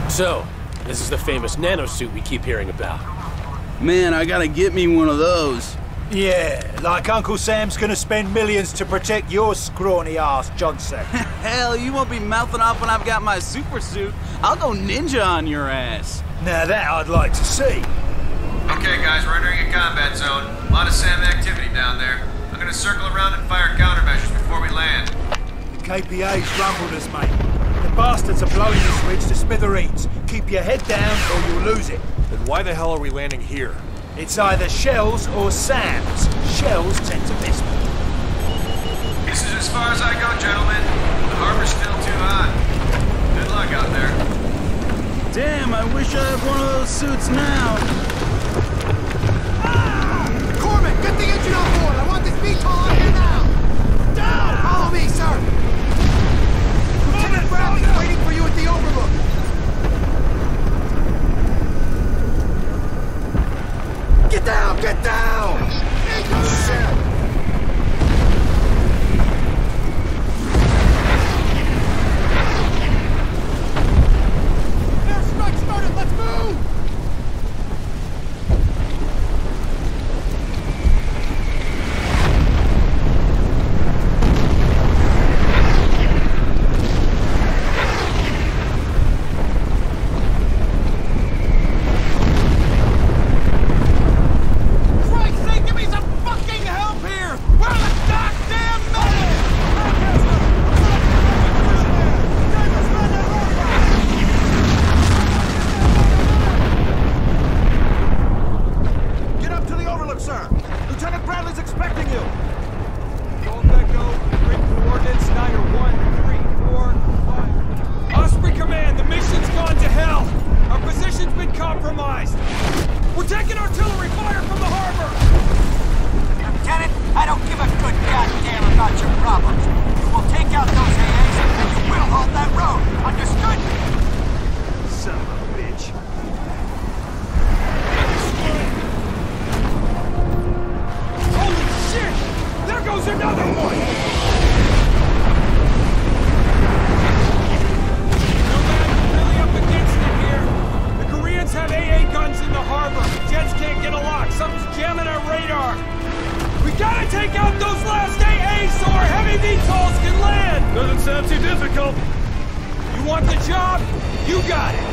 So, this is the famous Nanosuit we keep hearing about. Man, I gotta get me one of those. Yeah, like Uncle Sam's gonna spend millions to protect your scrawny ass, Johnson. Hell, you won't be mouthing off when I've got my super suit. I'll go ninja on your ass. Now that I'd like to see. Okay, guys, we're entering a combat zone. A lot of SAM activity down there. I'm gonna circle around and fire countermeasures before we land. The KPA's rumbled us, mate. The bastards are blowing this ridge to smithereens. Keep your head down or you'll lose it. Then why the hell are we landing here? It's either shells or SAMs. Shells tend to miss me. This is as far as I go, gentlemen. The harbor's still too hot. Good luck out there. Damn, I wish I had one of those suits now. Corman, get the engine on board! I want this VTOL on here now! Down! Follow me, sir! Lieutenant Bradley's waiting for you at the overlook! Get down! Get down! Shit! Airstrike started! Let's move! Gotta take out those last AAs so our heavy VTOLs can land! Doesn't sound too difficult. You want the job? You got it!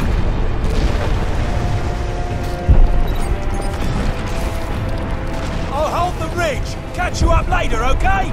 I'll hold the ridge. Catch you up later, okay?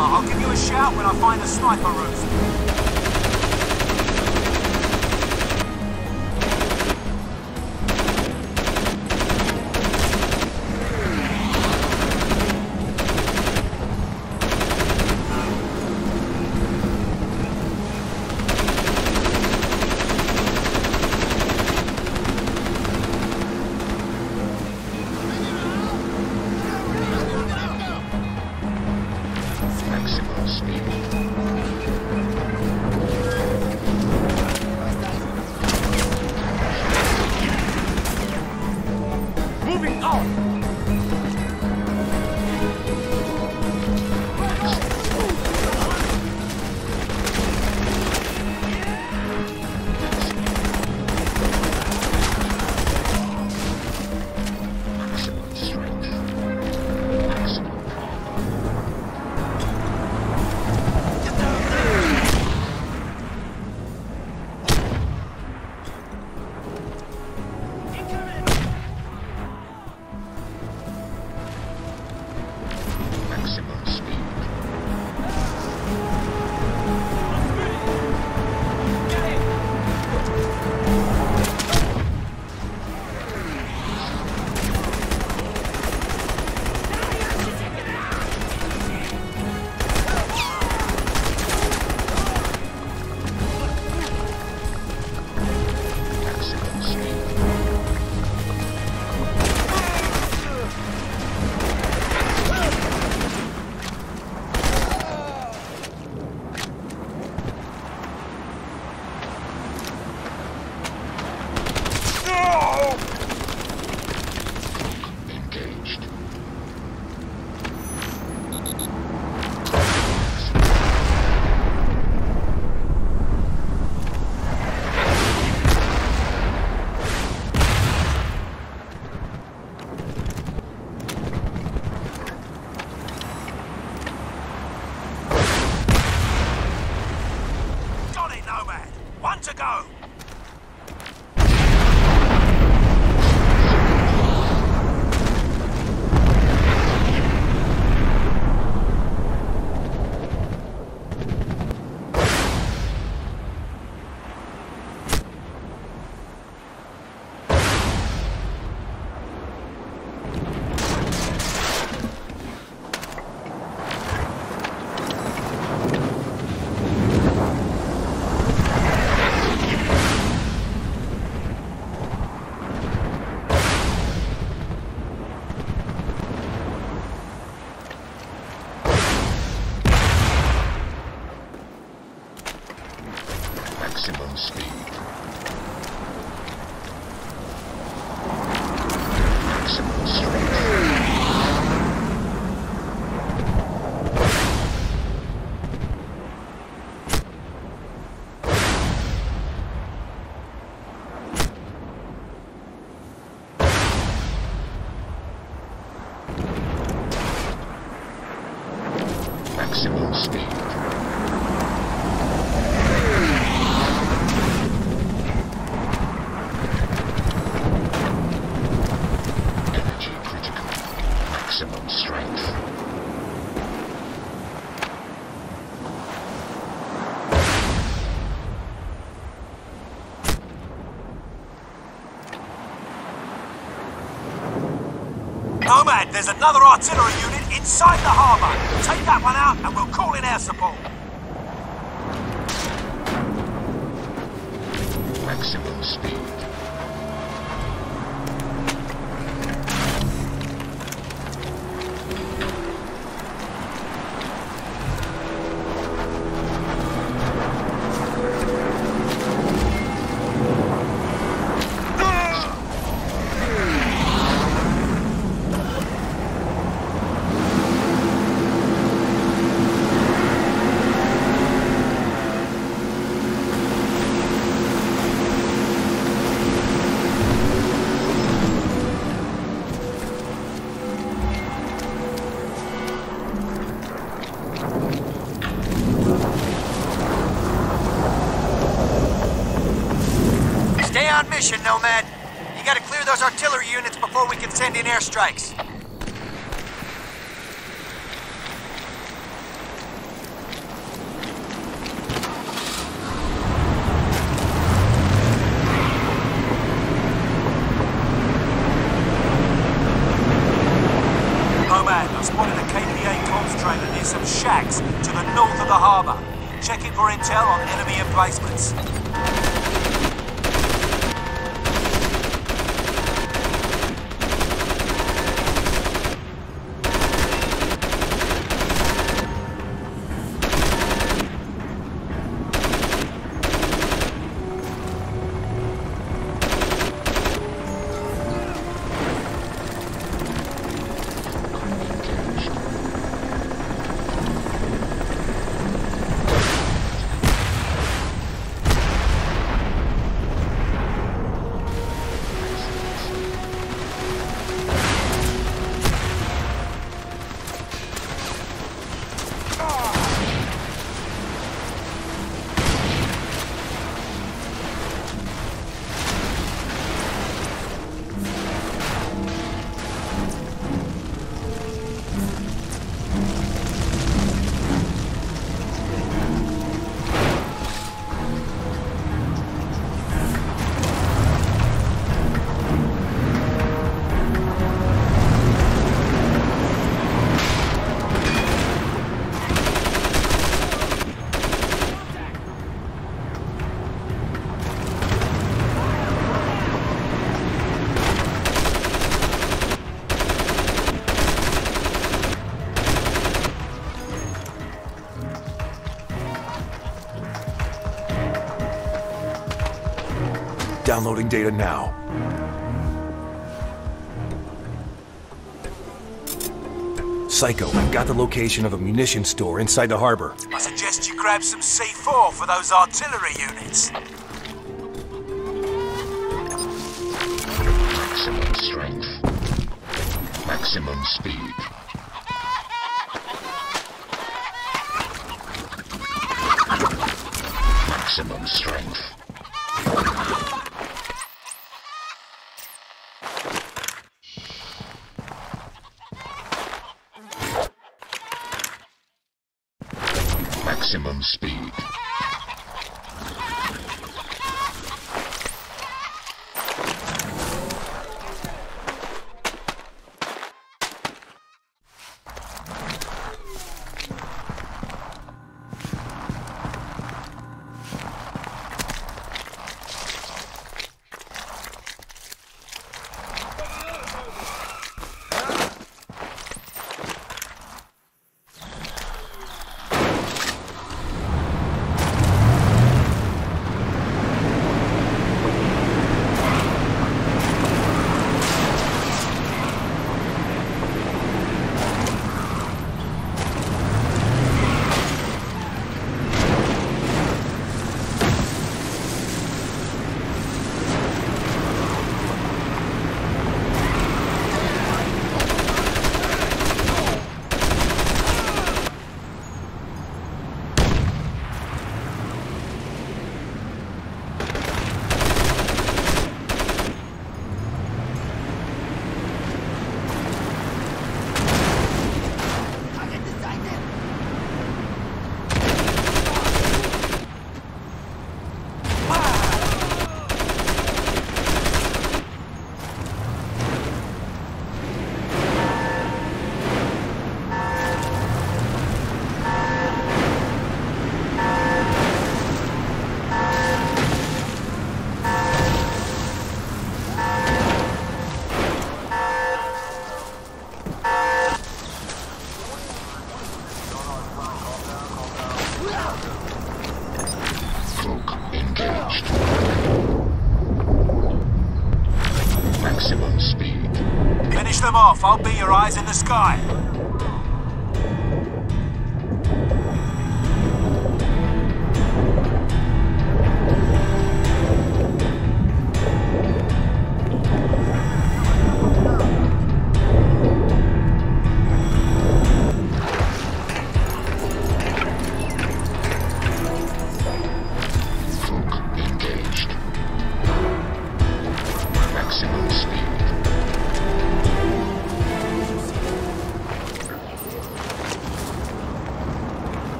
I'll give you a shout when I find a sniper roost. Nomad. One to go. Maximum speed. Maximum strength. Maximum speed. Maximum strength. Nomad, there's another artillery unit inside the harbour. Take that one out and we'll call in air support. Maximum speed. Stay on mission, Nomad. You gotta clear those artillery units before we can send in airstrikes. some shacks to the north of the harbour. Check it for intel on enemy emplacements. Downloading data now. Psycho, I've got the location of a munitions store inside the harbor. I suggest you grab some C4 for those artillery units. Maximum strength. Maximum speed. Maximum strength. Maximum speed. Maximum speed. Finish them off. I'll be your eyes in the sky.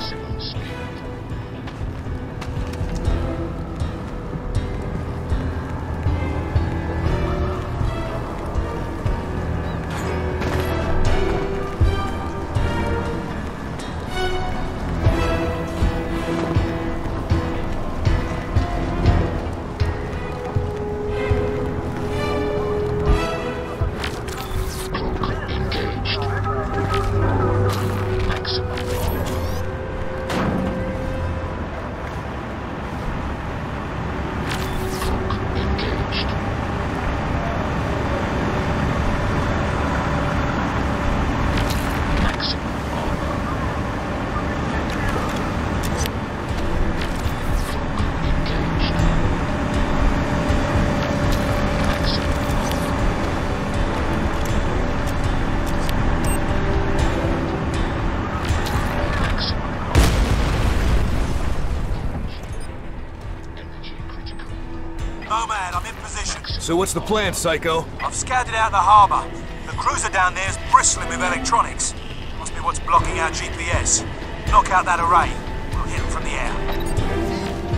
Maximum speed. Nomad, I'm in position. So what's the plan, Psycho? I've scouted out the harbour. The cruiser down there is bristling with electronics. Must be what's blocking our GPS. Knock out that array. We'll hit them from the air.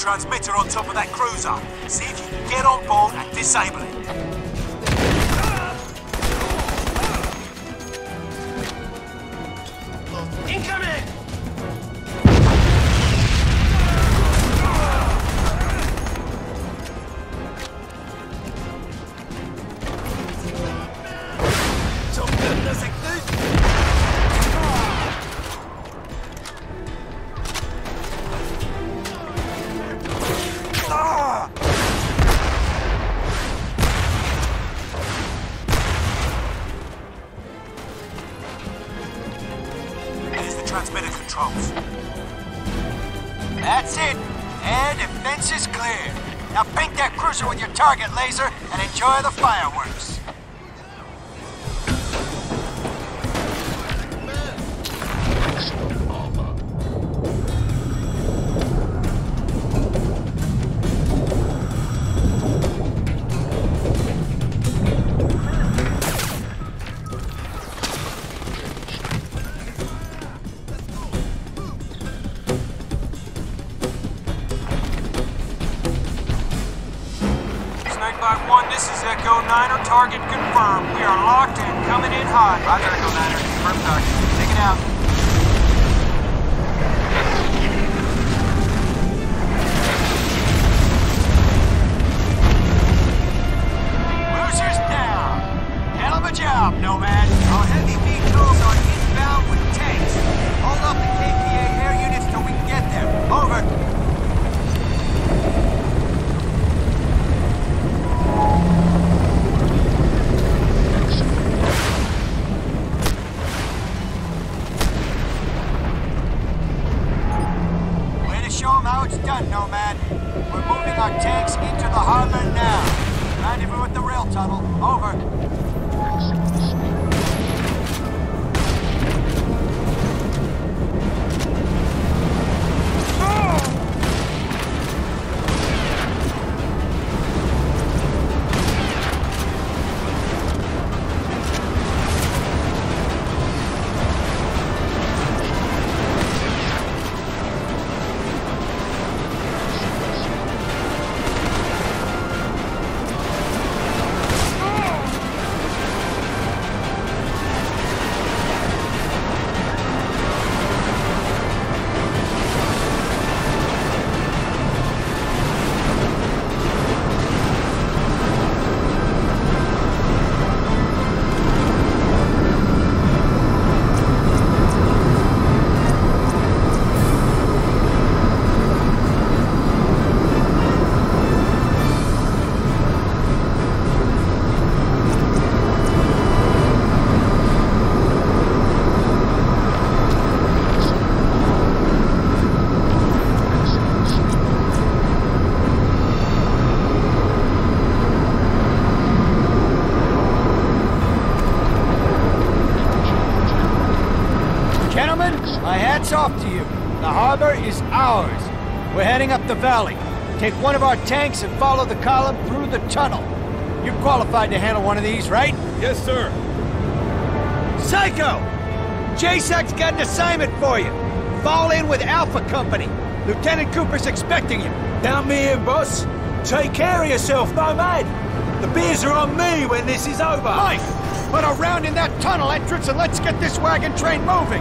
transmitter on top of that cruiser. See if you can get on board and disable it. Incoming! Transmitter controls. That's it. Air defense is clear. Now paint that cruiser with your target laser and enjoy the fireworks. Maximum armor. This is Echo 9er, target confirmed. We are locked and coming in hot. Roger, Echo 9er, confirm target. Take it out. Cruiser's down. Hell of a job, Nomad. Our heavy VTOLs are inbound with tanks. Hold up the KPA air units till we can get there. Over. It's done, Nomad. We're moving our tanks into the harbor now. Rendezvous at the rail tunnel. Over. My hat's off to you. The harbor is ours. We're heading up the valley. Take one of our tanks and follow the column through the tunnel. You're qualified to handle one of these, right? Yes, sir. Psycho! JSOC's got an assignment for you. Fall in with Alpha Company. Lieutenant Cooper's expecting you. Down me in, boss. Take care of yourself, Nomad. The beers are on me when this is over. Mike, put a round in that tunnel entrance and let's get this wagon train moving.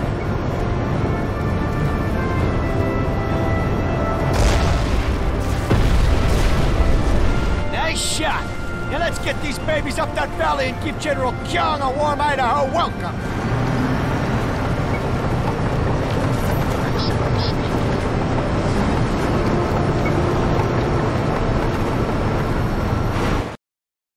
Nice shot. Now let's get these babies up that valley and give General Kyung a warm Idaho welcome.